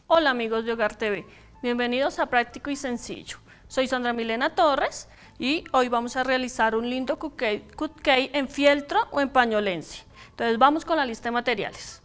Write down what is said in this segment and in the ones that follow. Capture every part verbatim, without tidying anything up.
Hola amigos de Hogar T V, bienvenidos a Práctico y Sencillo. Soy Sandra Milena Torres y hoy vamos a realizar un lindo cupcake, cupcake en fieltro o en pañolense. Entonces vamos con la lista de materiales.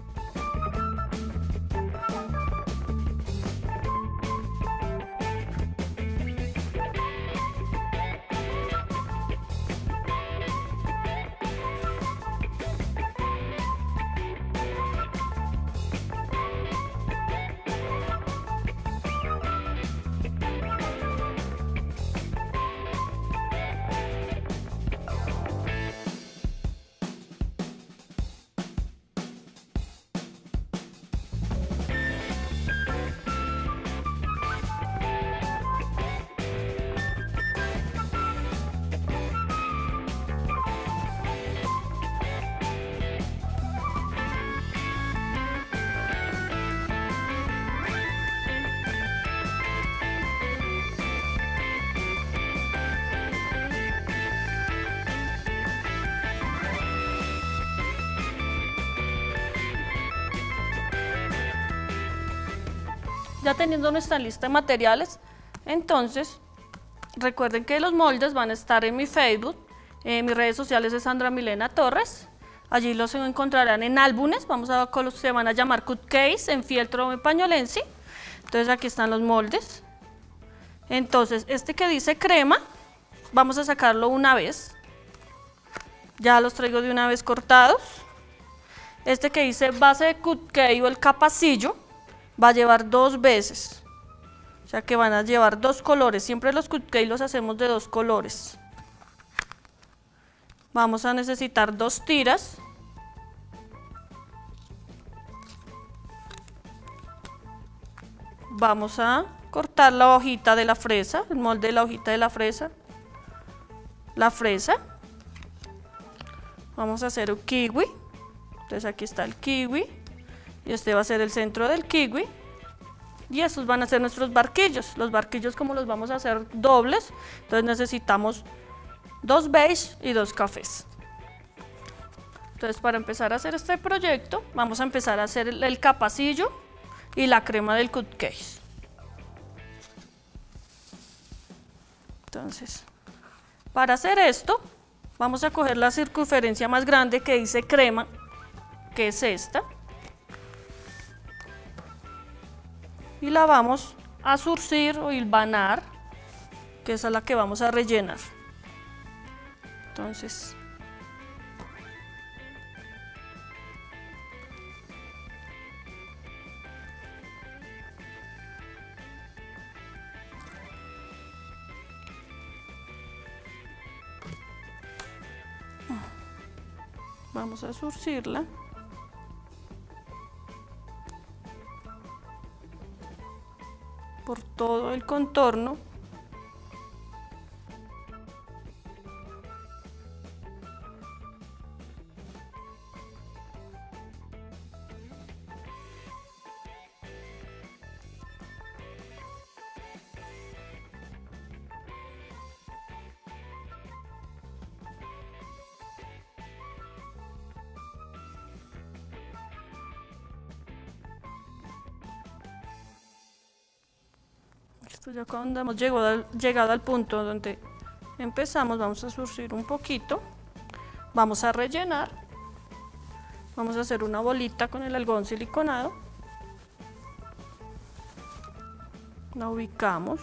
Ya teniendo nuestra lista de materiales, entonces recuerden que los moldes van a estar en mi Facebook, en mis redes sociales de Sandra Milena Torres. Allí los encontrarán en álbumes, vamos a ver, se van a llamar cupcakes en fieltro o en pañolense. Entonces aquí están los moldes. Entonces este que dice crema, vamos a sacarlo una vez. Ya los traigo de una vez cortados. Este que dice base de cupcake o el capacillo, va a llevar dos veces, o sea que van a llevar dos colores. Siempre los cupcakes los hacemos de dos colores. Vamos a necesitar dos tiras, vamos a cortar la hojita de la fresa, el molde de la hojita de la fresa, la fresa, vamos a hacer un kiwi. Entonces aquí está el kiwi y este va a ser el centro del kiwi y estos van a ser nuestros barquillos. Los barquillos, como los vamos a hacer dobles, entonces necesitamos dos beige y dos cafés. Entonces para empezar a hacer este proyecto vamos a empezar a hacer el, el capacillo y la crema del cupcake. Entonces para hacer esto vamos a coger la circunferencia más grande que dice crema, que es esta, y la vamos a zurcir o hilvanar, que esa es la que vamos a rellenar. Entonces vamos a zurcirla. Por todo el contorno. Esto ya cuando hemos llegado al, llegado al punto donde empezamos, vamos a zurcir un poquito, vamos a rellenar, vamos a hacer una bolita con el algodón siliconado, la ubicamos,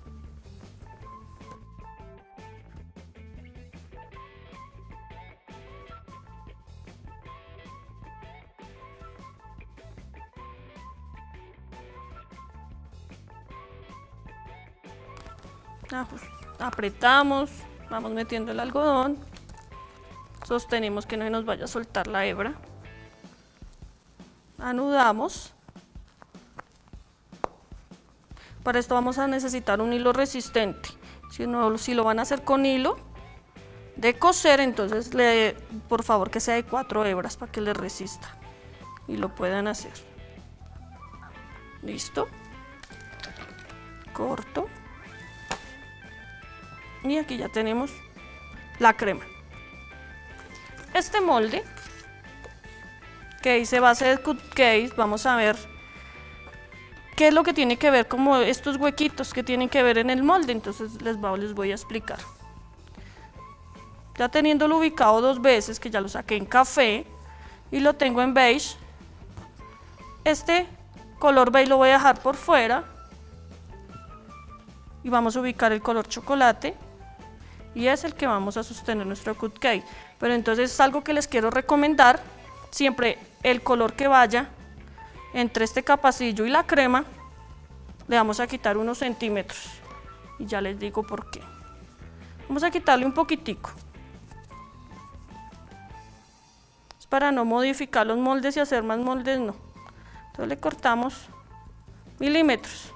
apretamos, vamos metiendo el algodón, sostenemos que no se nos vaya a soltar la hebra, anudamos. Para esto vamos a necesitar un hilo resistente. Si, no, si lo van a hacer con hilo de coser, entonces le, por favor que sea de cuatro hebras para que le resista y lo puedan hacer. Listo, corto. Y aquí ya tenemos la crema. Este molde que dice base de cupcakes, vamos a ver ¿qué es lo que tiene que ver como estos huequitos que tienen que ver en el molde? Entonces les, va, les voy a explicar. Ya teniéndolo ubicado dos veces, que ya lo saqué en café y lo tengo en beige, este color beige lo voy a dejar por fuera y vamos a ubicar el color chocolate y es el que vamos a sostener nuestro cupcake. Pero entonces es algo que les quiero recomendar, siempre el color que vaya entre este capacillo y la crema le vamos a quitar unos centímetros y ya les digo por qué. Vamos a quitarle un poquitico. Es para no modificar los moldes y hacer más moldes, no. Entonces le cortamos milímetros.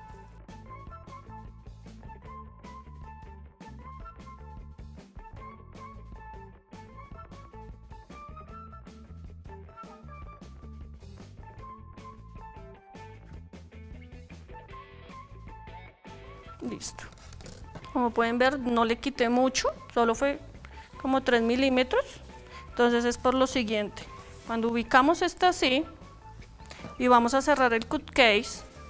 Listo. Como pueden ver, no le quité mucho, solo fue como tres milímetros. Entonces es por lo siguiente: cuando ubicamos esta así y vamos a cerrar el cupcake,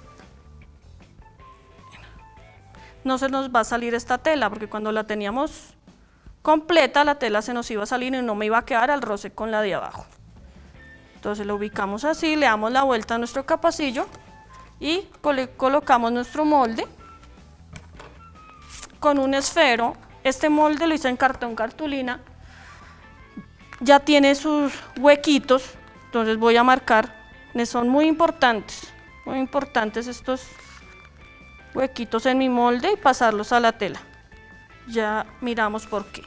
no se nos va a salir esta tela, porque cuando la teníamos completa la tela se nos iba a salir y no me iba a quedar al roce con la de abajo. Entonces lo ubicamos así, le damos la vuelta a nuestro capacillo y col- colocamos nuestro molde con un esfero. Este molde lo hice en cartón cartulina, ya tiene sus huequitos, entonces voy a marcar, son muy importantes, muy importantes estos huequitos en mi molde y pasarlos a la tela. Ya miramos por qué.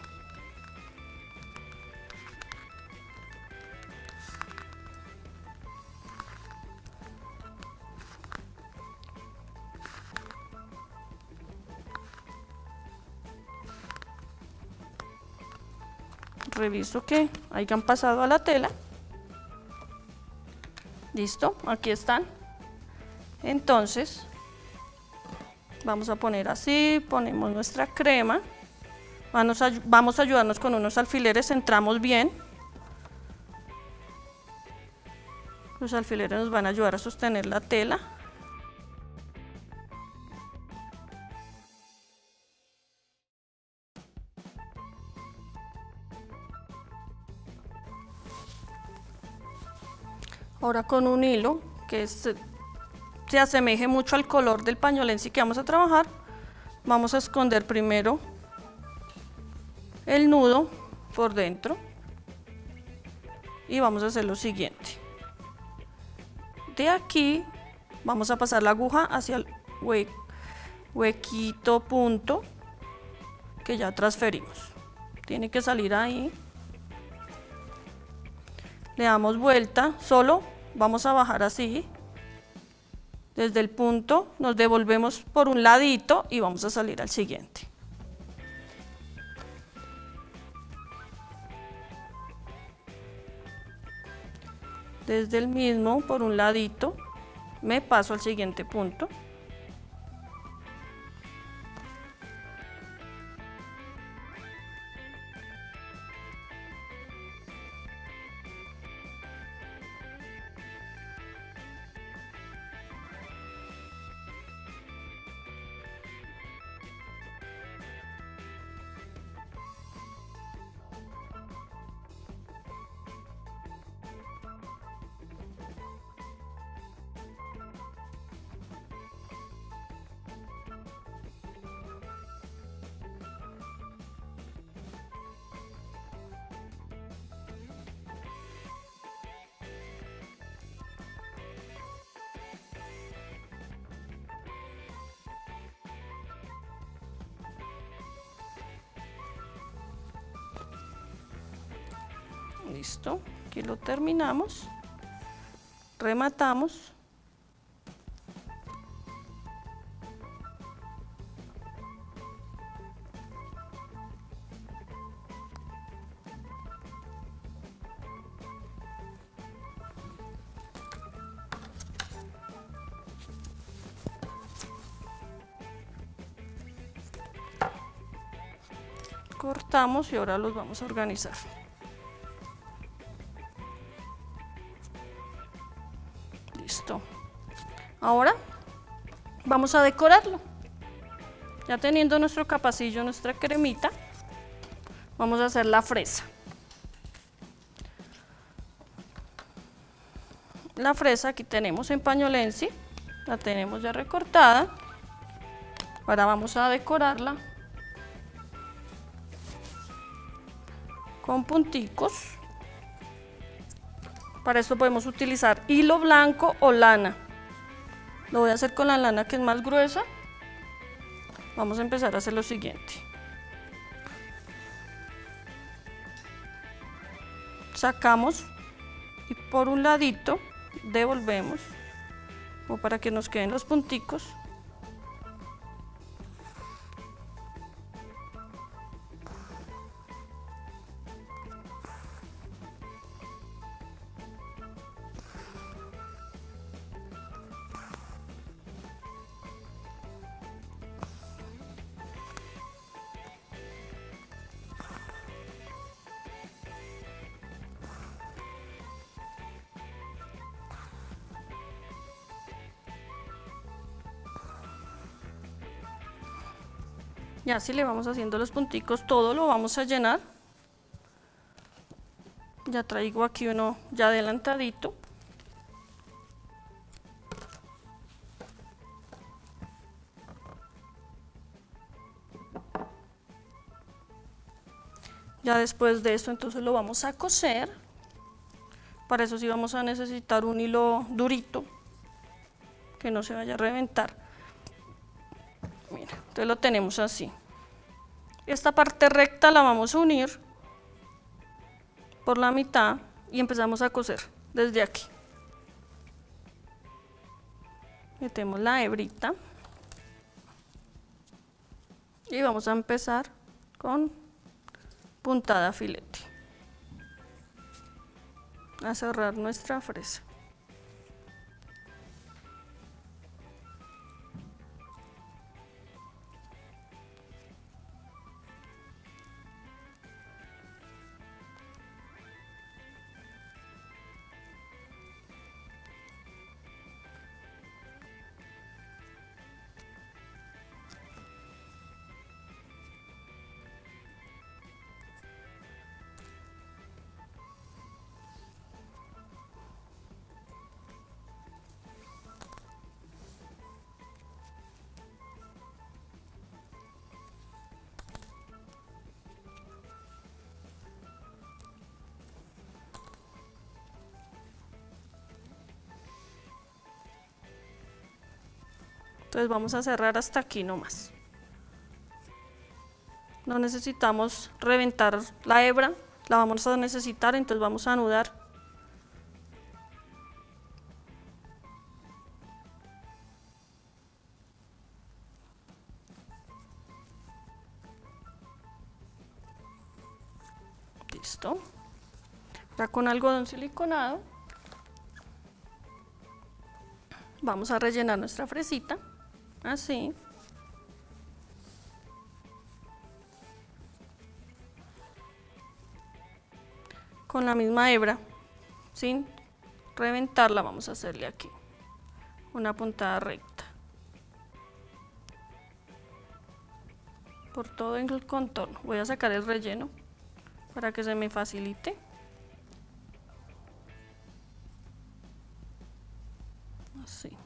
Reviso que hayan pasado a la tela. Listo, aquí están. Entonces vamos a poner así, ponemos nuestra crema, vamos a, vamos a ayudarnos con unos alfileres, centramos bien. Los alfileres nos van a ayudar a sostener la tela. Ahora con un hilo que es, se asemeje mucho al color del pañolensi que vamos a trabajar, vamos a esconder primero el nudo por dentro y vamos a hacer lo siguiente. De aquí vamos a pasar la aguja hacia el hue huequito punto que ya transferimos. Tiene que salir ahí. Le damos vuelta, solo vamos a bajar así, desde el punto nos devolvemos por un ladito y vamos a salir al siguiente. Desde el mismo, por un ladito, me paso al siguiente punto. Listo, aquí lo terminamos, rematamos. Cortamos y ahora los vamos a organizar. Listo. Ahora vamos a decorarlo. Ya teniendo nuestro capacillo, nuestra cremita, vamos a hacer la fresa. La fresa aquí tenemos en pañolensi, la tenemos ya recortada. Ahora vamos a decorarla con punticos. Para esto podemos utilizar hilo blanco o lana. Lo voy a hacer con la lana que es más gruesa. Vamos a empezar a hacer lo siguiente. Sacamos y por un ladito devolvemos, o para que nos queden los punticos. Y así le vamos haciendo los punticos, todo lo vamos a llenar. Ya traigo aquí uno ya adelantadito. Ya después de esto entonces lo vamos a coser. Para eso sí vamos a necesitar un hilo durito, que no se vaya a reventar. Mira, entonces lo tenemos así. Esta parte recta la vamos a unir por la mitad y empezamos a coser desde aquí. Metemos la hebrita y vamos a empezar con puntada filete a cerrar nuestra fresa. Entonces vamos a cerrar hasta aquí nomás. No necesitamos reventar la hebra, la vamos a necesitar, entonces vamos a anudar. Listo. Ya con algodón siliconado vamos a rellenar nuestra fresita. Así. Con la misma hebra, sin reventarla, vamos a hacerle aquí una puntada recta por todo el contorno. Voy a sacar el relleno para que se me facilite. Así.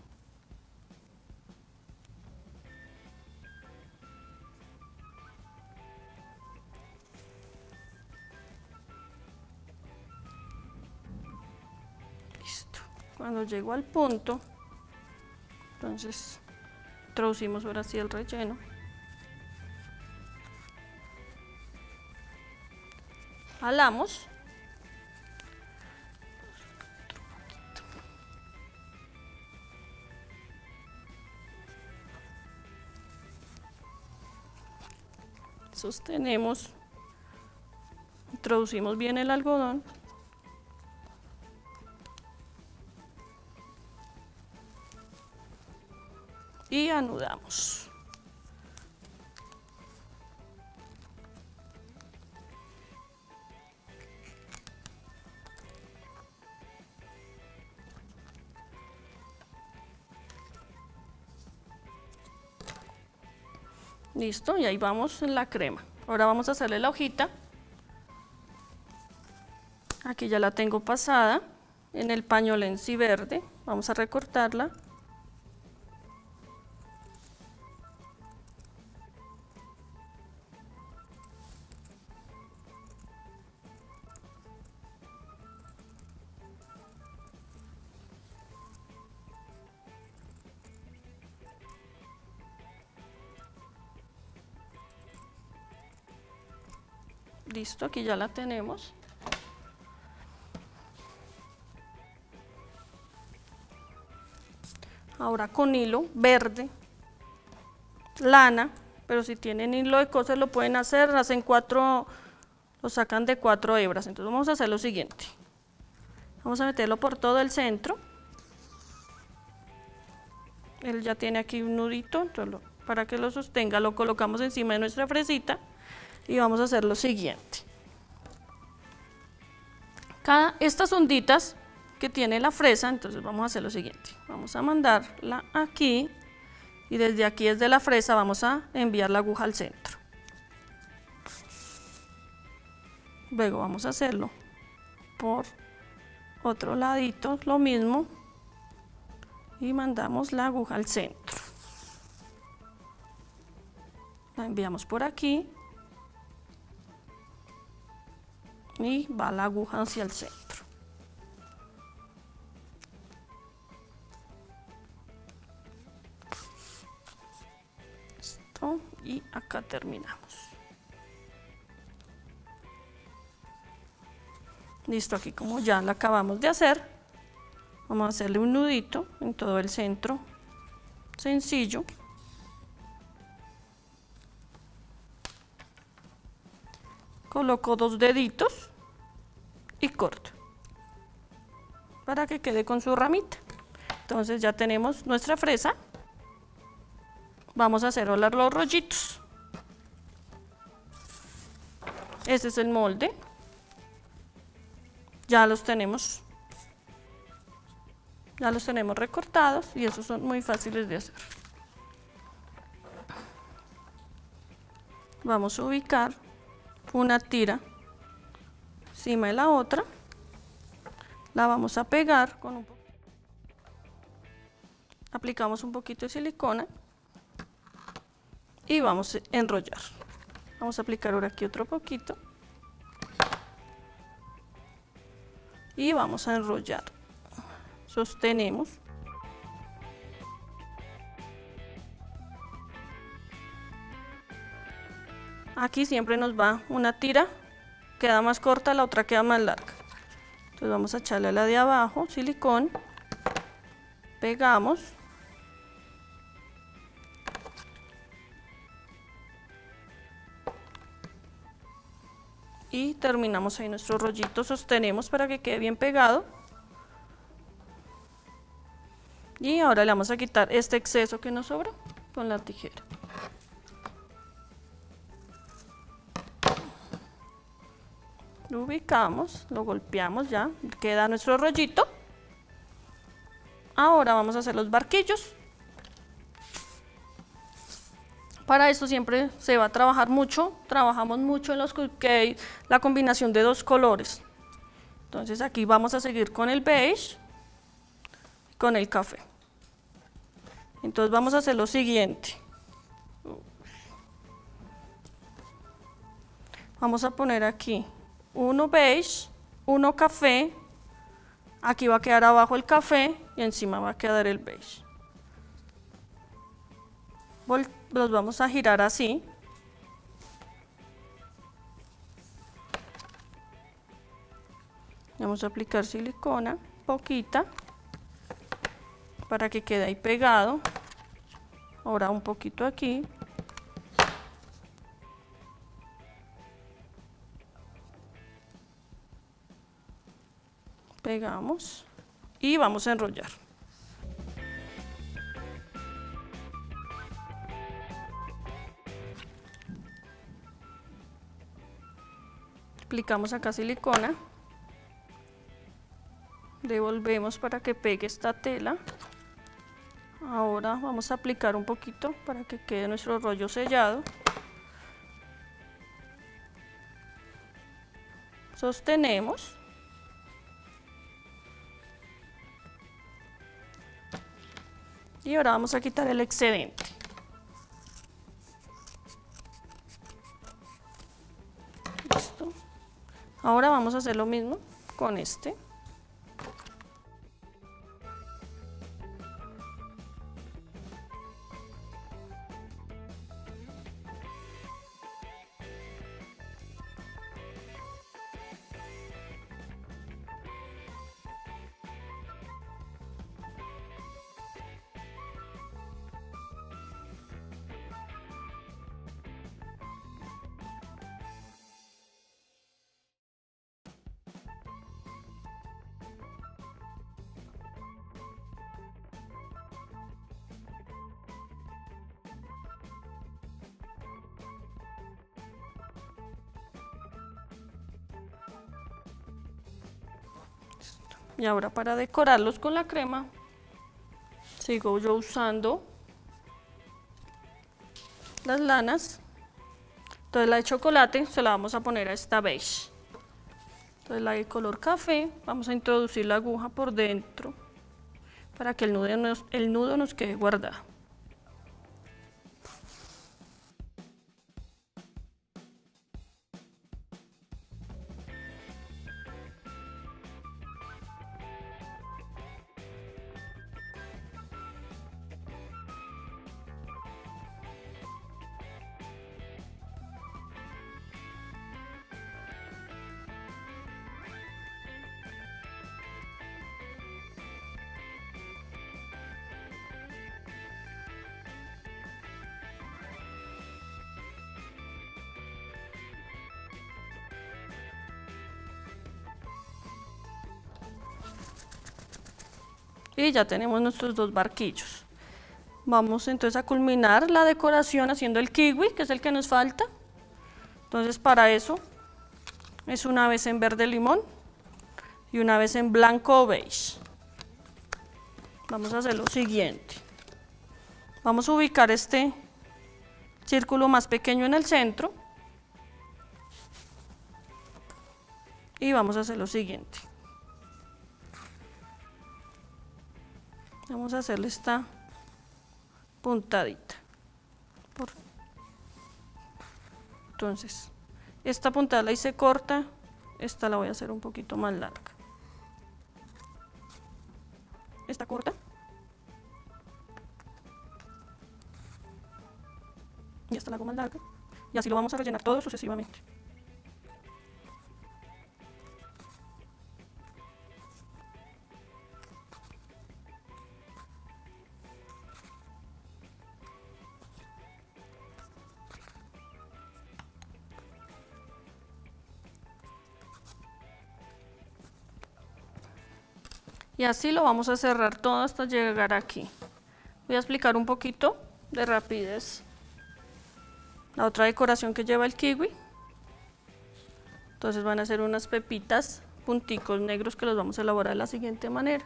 Cuando llego al punto, entonces introducimos ahora sí el relleno. Jalamos. Sostenemos, introducimos bien el algodón. Y anudamos. Listo, y ahí vamos en la crema. Ahora vamos a hacerle la hojita. Aquí ya la tengo pasada en el pañolensi verde. Vamos a recortarla. Listo, aquí ya la tenemos. Ahora con hilo verde, lana, pero si tienen hilo de coser lo pueden hacer, hacen cuatro, lo sacan de cuatro hebras. Entonces vamos a hacer lo siguiente. Vamos a meterlo por todo el centro. Él ya tiene aquí un nudito, entonces lo, para que lo sostenga lo colocamos encima de nuestra fresita. Y vamos a hacer lo siguiente. Cada, estas onditas que tiene la fresa, entonces vamos a hacer lo siguiente. Vamos a mandarla aquí y desde aquí, desde la fresa, vamos a enviar la aguja al centro. Luego vamos a hacerlo por otro ladito, lo mismo, y mandamos la aguja al centro. La enviamos por aquí. Y va la aguja hacia el centro. Listo, y acá terminamos. Listo, aquí como ya la acabamos de hacer, vamos a hacerle un nudito en todo el centro, sencillo. Coloco dos deditos y corto para que quede con su ramita. Entonces ya tenemos nuestra fresa. Vamos a hacer ahora los rollitos. Este es el molde. Ya los tenemos. Ya los tenemos recortados y esos son muy fáciles de hacer. Vamos a ubicar una tira encima de la otra, la vamos a pegar con un poquito, aplicamos un poquito de silicona y vamos a enrollar. Vamos a aplicar ahora aquí otro poquito y vamos a enrollar. Sostenemos. Aquí siempre nos va una tira, queda más corta, la otra queda más larga. Entonces vamos a echarle a la de abajo silicón, pegamos. Y terminamos ahí nuestro rollito, sostenemos para que quede bien pegado. Y ahora le vamos a quitar este exceso que nos sobra con la tijera. Lo ubicamos, lo golpeamos, ya queda nuestro rollito. Ahora vamos a hacer los barquillos. Para esto siempre se va a trabajar mucho, trabajamos mucho en los cupcakes, la combinación de dos colores. Entonces aquí vamos a seguir con el beige, con el café. Entonces vamos a hacer lo siguiente. Vamos a poner aquí uno beige, uno café, aquí va a quedar abajo el café y encima va a quedar el beige. Vol- los vamos a girar así. Vamos a aplicar silicona, poquita, para que quede ahí pegado. Ahora un poquito aquí. Pegamos y vamos a enrollar. Aplicamos acá silicona, devolvemos para que pegue esta tela, Ahora vamos a aplicar un poquito para que quede nuestro rollo sellado. Sostenemos. Y ahora vamos a quitar el excedente. Listo. Ahora vamos a hacer lo mismo con este. Y ahora para decorarlos con la crema, sigo yo usando las lanas. Entonces la de chocolate se la vamos a poner a esta beige. Entonces la de color café, vamos a introducir la aguja por dentro para que el nudo nos, el nudo nos quede guardado. Y ya tenemos nuestros dos barquillos. Vamos entonces a culminar la decoración haciendo el kiwi, que es el que nos falta. Entonces para eso es una vez en verde limón y una vez en blanco o beige. Vamos a hacer lo siguiente. Vamos a ubicar este círculo más pequeño en el centro. Y vamos a hacer lo siguiente. Vamos a hacerle esta puntadita. Entonces, esta puntada la hice corta, esta la voy a hacer un poquito más larga. Esta corta. Y esta la hago más larga. Y así lo vamos a rellenar todo sucesivamente. Y así lo vamos a cerrar todo hasta llegar aquí. Voy a explicar un poquito de rapidez la otra decoración que lleva el kiwi. Entonces van a ser unas pepitas, punticos negros que los vamos a elaborar de la siguiente manera.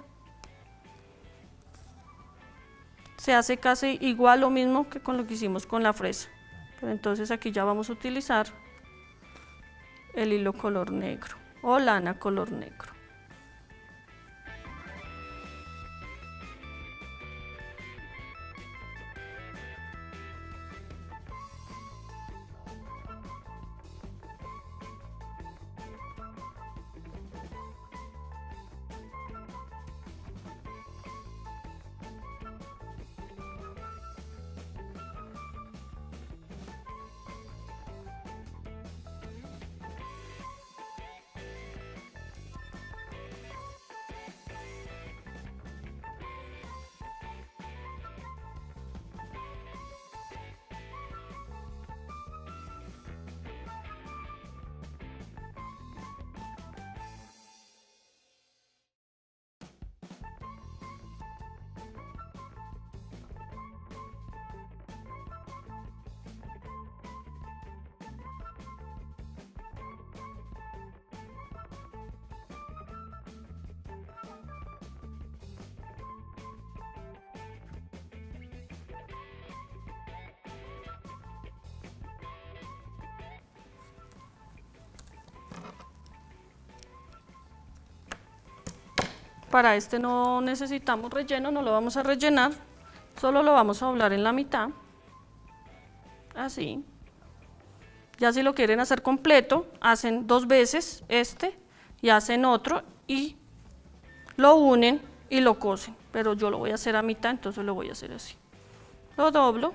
Se hace casi igual lo mismo que con lo que hicimos con la fresa. Pero entonces aquí ya vamos a utilizar el hilo color negro o lana color negro. para este no necesitamos relleno, no lo vamos a rellenar, solo lo vamos a doblar en la mitad, así. Ya si lo quieren hacer completo, hacen dos veces este y hacen otro y lo unen y lo cosen, pero yo lo voy a hacer a mitad, entonces lo voy a hacer así. Lo doblo.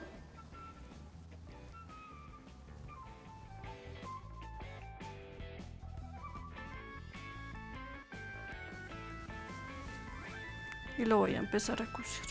Y lo voy a empezar a coser.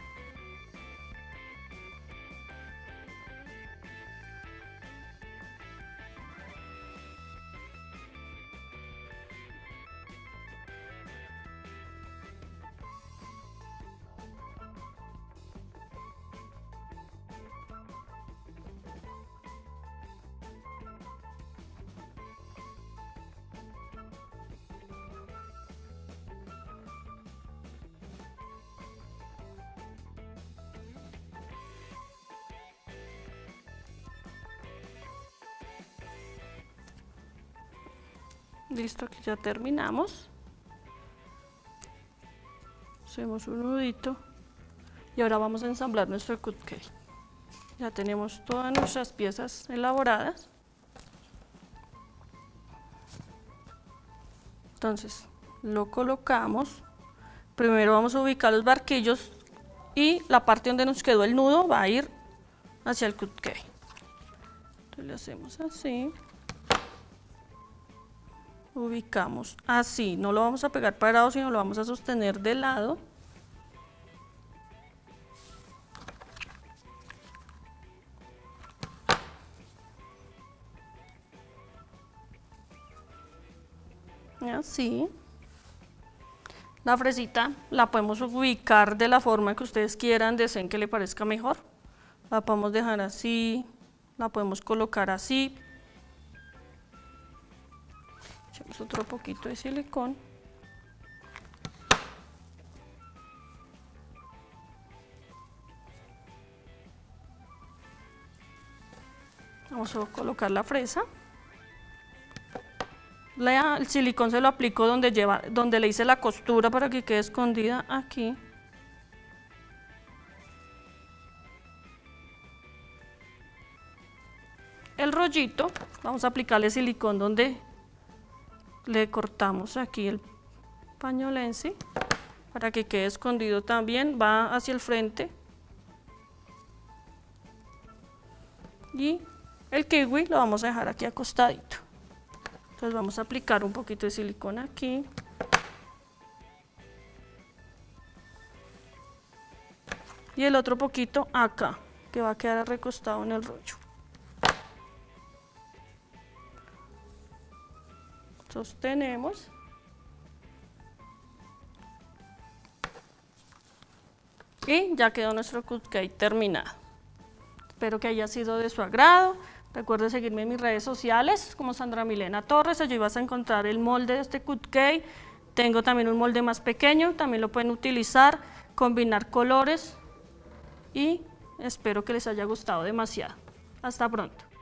Listo, aquí ya terminamos. Hacemos un nudito y ahora vamos a ensamblar nuestro cupcake. Ya tenemos todas nuestras piezas elaboradas. Entonces lo colocamos. Primero vamos a ubicar los barquillos y la parte donde nos quedó el nudo va a ir hacia el cupcake. Entonces le hacemos así. Ubicamos así, no lo vamos a pegar parado, sino lo vamos a sostener de lado. Así. La fresita la podemos ubicar de la forma que ustedes quieran, deseen que le parezca mejor. La podemos dejar así, la podemos colocar así. Echamos otro poquito de silicón. Vamos a colocar la fresa. La, el silicón se lo aplico donde, lleva, donde le hice la costura para que quede escondida aquí. El rollito, vamos a aplicarle silicón donde le cortamos aquí el pañolense para que quede escondido también, va hacia el frente. Y el kiwi lo vamos a dejar aquí acostadito. Entonces vamos a aplicar un poquito de silicón aquí. Y el otro poquito acá, que va a quedar recostado en el rollo. Sostenemos. Y ya quedó nuestro cupcake terminado. Espero que haya sido de su agrado. Recuerden seguirme en mis redes sociales como Sandra Milena Torres. Allí vas a encontrar el molde de este cupcake. Tengo también un molde más pequeño, también lo pueden utilizar, combinar colores y espero que les haya gustado demasiado. Hasta pronto.